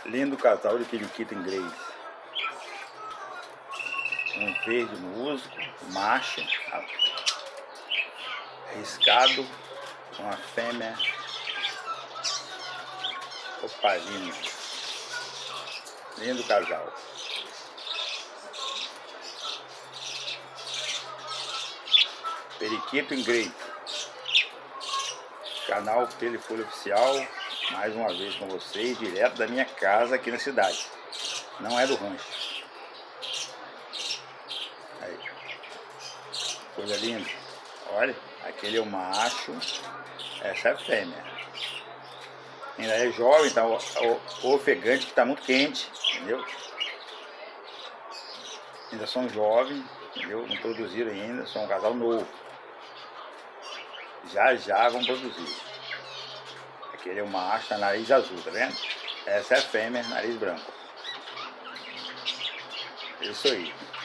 Lindo casal de periquito inglês. Um verde musgo, macho, riscado, com a fêmea opalina. Lindo casal. Periquito inglês. Canal Pelo e Folha Oficial. Mais uma vez com vocês, direto da minha casa aqui na cidade. Não é do rancho. Aí. Coisa linda. Olha, aquele é o macho, essa é a fêmea. Ainda é jovem, tá ofegante, que está muito quente, entendeu? Ainda são jovens, entendeu? Não produziram ainda, são um casal novo. Já vão produzir. Aquele é o macho, nariz azul, tá vendo? Essa é a fêmea, nariz branco. Isso aí.